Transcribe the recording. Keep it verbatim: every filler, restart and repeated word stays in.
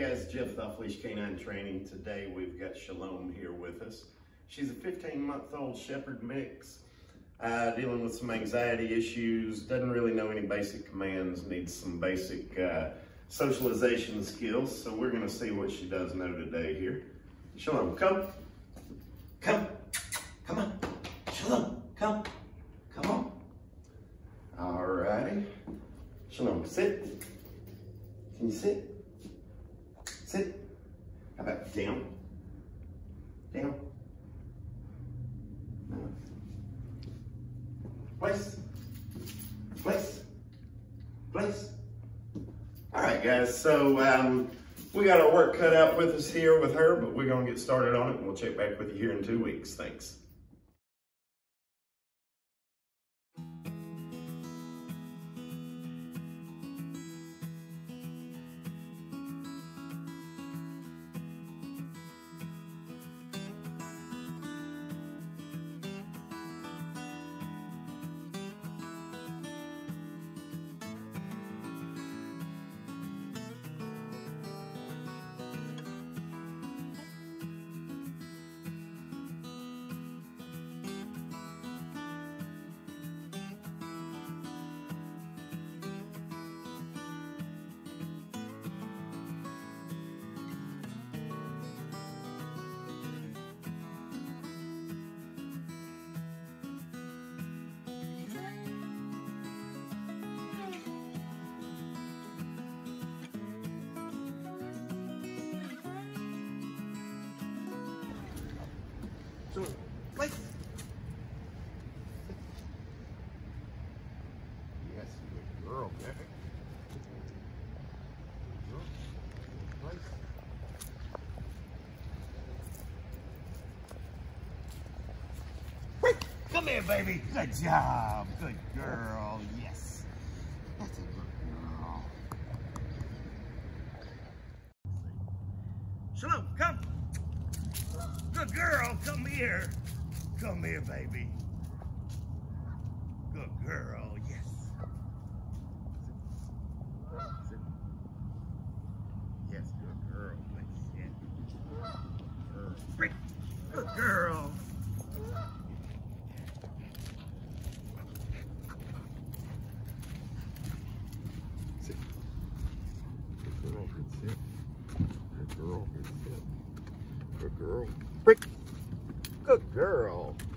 guys, Jeff off Leash K nine Training. Today we've got Shalom here with us. She's a fifteen month old shepherd mix, uh, dealing with some anxiety issues, doesn't really know any basic commands, needs some basic uh, socialization skills. So we're gonna see what she does know today here. Shalom, come. Come. Come on. Shalom, come. Come on. All righty. Shalom, sit. Can you sit? Sit. How about down? Down. No. Place. Place. Place. All right, guys. So um, we got our work cut out with us here with her, but we're going to get started on it, and we'll check back with you here in two weeks. Thanks. So, place. Yes, good girl, man. Place. Wait, come here, baby. Good job. Good girl. Yes. That's a good girl. Shalom, come. Good girl, come here. Come here, baby. Good girl, yes. Sit. Sit. Yes, good girl. Yes. Girl. Great. Good girl. Sit. Good girl, good sit. Good girl, good sit. Good girl. Break. Good girl.